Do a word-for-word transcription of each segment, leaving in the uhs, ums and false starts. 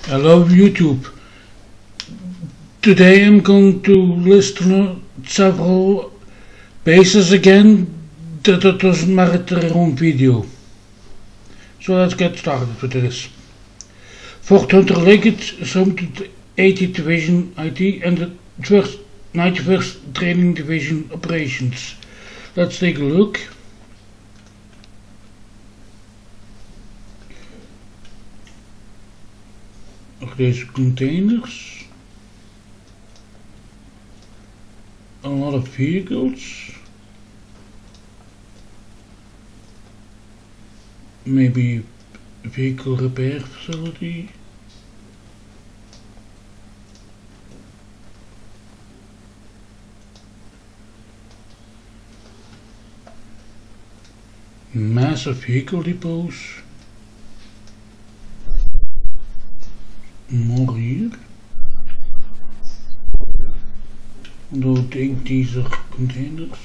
Hello YouTube. Today I'm going to list several bases again that it doesn't merit their own video. So let's get started with this. Fort Hunter Liggett is home to the eightieth Division I T and the ninety-first Training Division Operations. Let's take a look. Nog deze containers. A lot of vehicles. Maybe a vehicle repair facility. Massive vehicle depots. More hier. Although I think these are containers.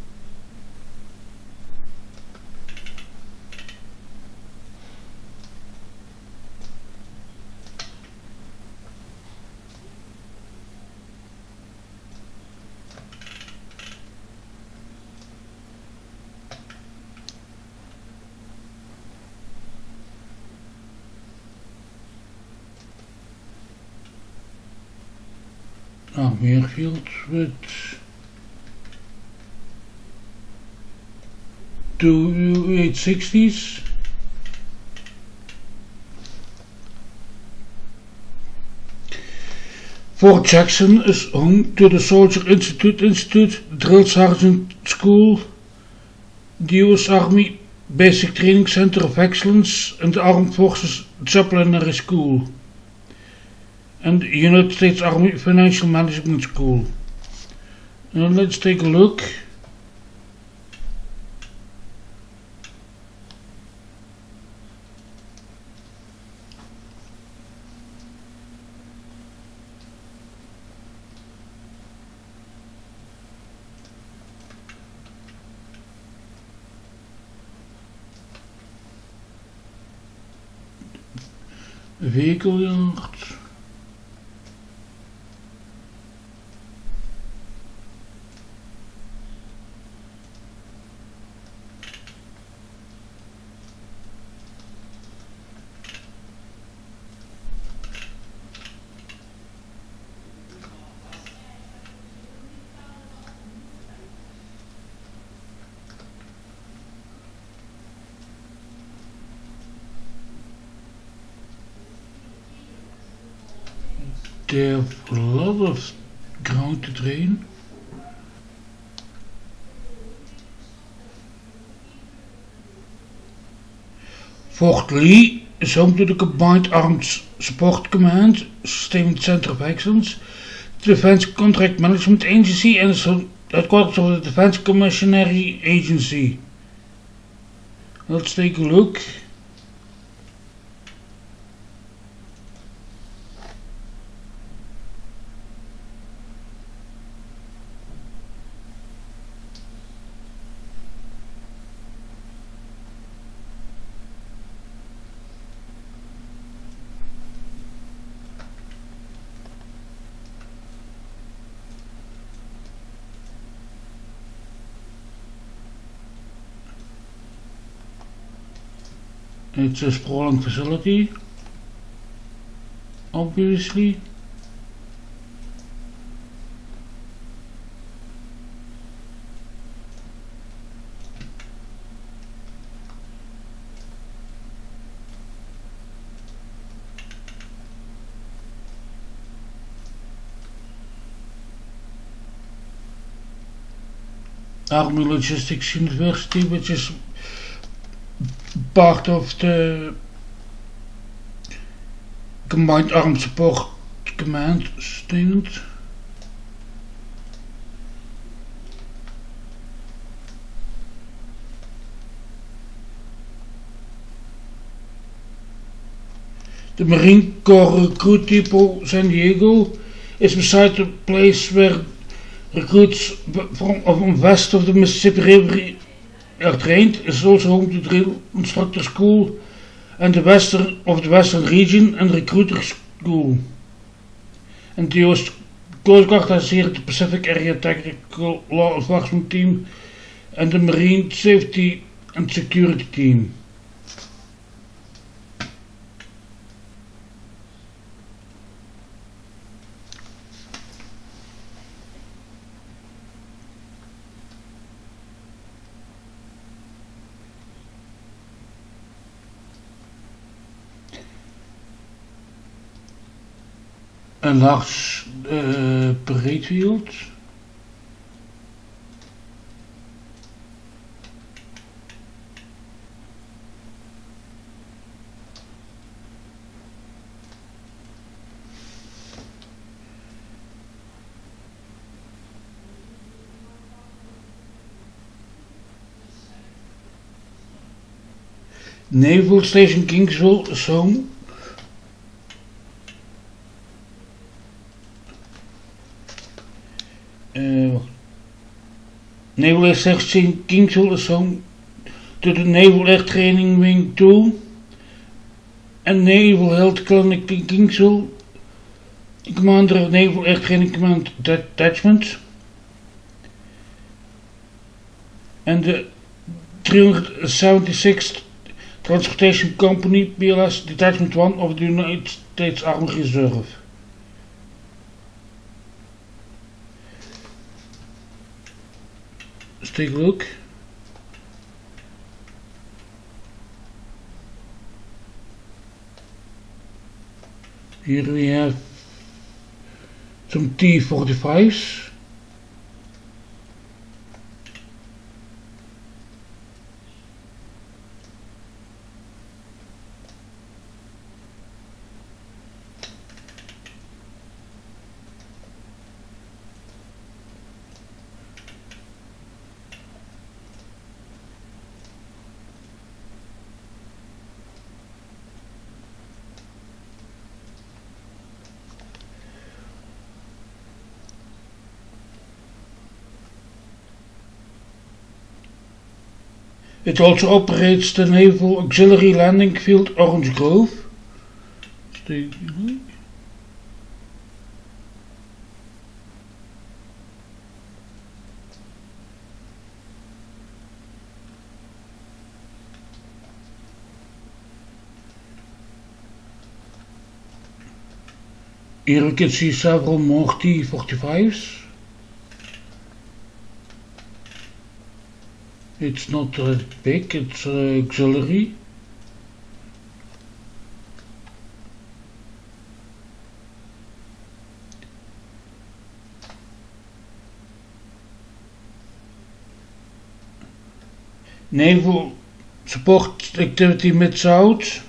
Ah, meer fields with two U eight sixties. Fort Jackson is home to the Soldier Institute Institute, Drill Sergeant School, the U S Army Basic Training Center of Excellence, and the Armed Forces Disciplinary School, and the United States Army Financial Management School. Now let's take a look. Vehicle yard. They have a lot of ground to train. Fort Lee is home to the Combined Arms Support Command, Sustainment Center of Excellence, the Defense Contract Management Agency, and the headquarters of the Defense Commissionary Agency. Let's take a look. It's a sprawling facility, obviously. Army Logistics University, which is part of the Combined Armed Support Command Sustainment. The Marine Corps Recruit Depot San Diego is beside the place where recruits from west of the Mississippi River are trained. Is also home to Drill Instructor School and the western of the Western Region and Recruiter Cool. En the U S Coast Guard has here the Pacific Area Tactical Law Enforcement Team and the Marine Safety and Security Team. Een large uh, parade field. Naval Station Kingsville is home. Uh, Naval Air Station Kingsville is home to the Naval Air Training Wing two and Naval Health Clinic in Kingsville, Commander of Naval Air Training Command Detachment, and the three hundred seventy-sixth Transportation Company P L S Detachment one of the United States Army Reserve. Let's take a look. Here we have some T forty-fives. It also operates the Naval Auxiliary Landing Field Orange Grove. Stay. Here we can see several more T forty-fives. It's not that big, it's uh, auxiliary. Naval Support Activity Mid-South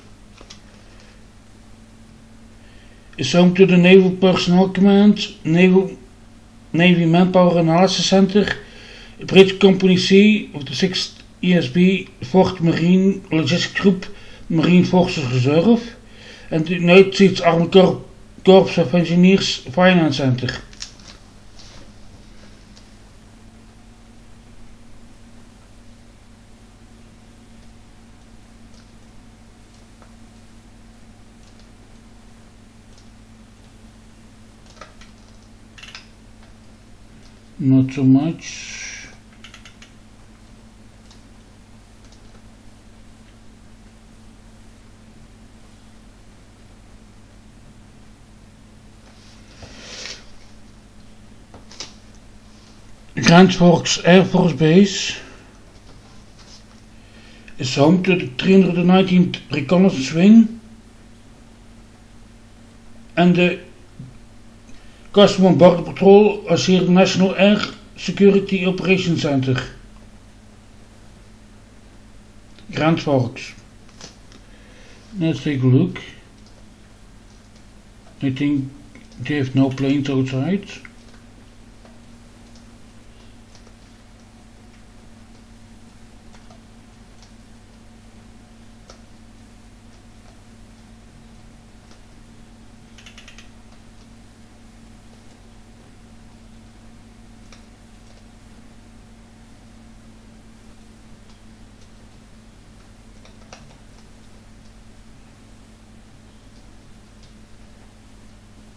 is home to the Naval Personnel Command, Naval Navy Manpower Analysis Center, British Company C of the sixth E S B, fourth Marine Logistics Group, Marine Forces Reserve, and the United States Army Corps, Corps of Engineers Finance Center. Not so much. Grand Forks Air Force Base is home to the three hundred nineteenth Reconnaissance Wing and the Customs and Border Patrol as here the National Air Security Operations Center. Grand Forks. Let's take a look. I think they have no planes outside.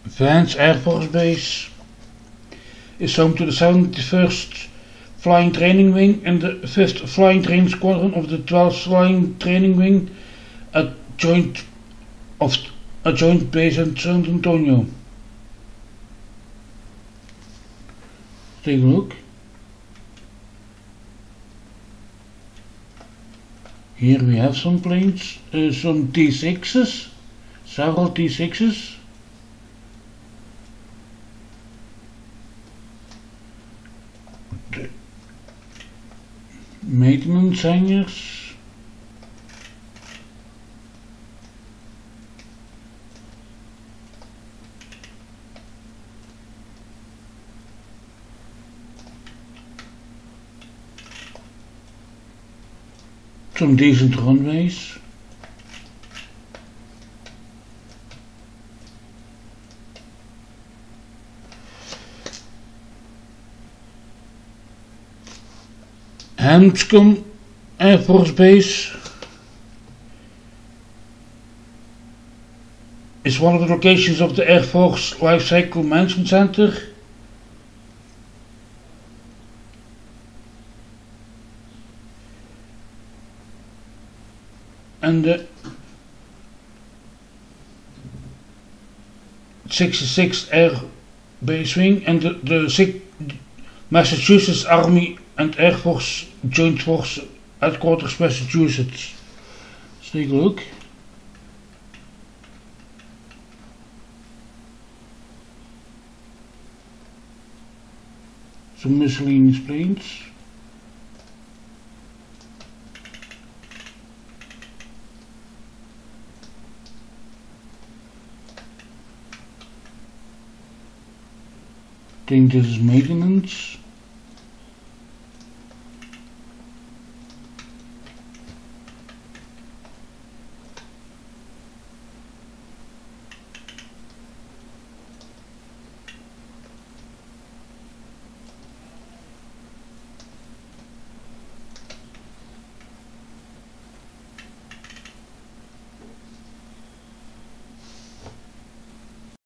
Vance Air Force Base is home to the seventy-first Flying Training Wing and the fifth Flying Training Squadron of the twelfth Flying Training Wing at joint of a joint base in San Antonio. Take a look. Here we have some planes, uh, some T sixes, several T sixes. The maintenance hangars. Some decent runways. Hanscom Air Force Base is one of the locations of the Air Force Life Cycle Management Center. And the sixty-sixth Air Base Wing and the, the Massachusetts Army and Air Force Joint Force Headquarters, Massachusetts. Let's take a look. Some miscellaneous planes. I think this is maintenance.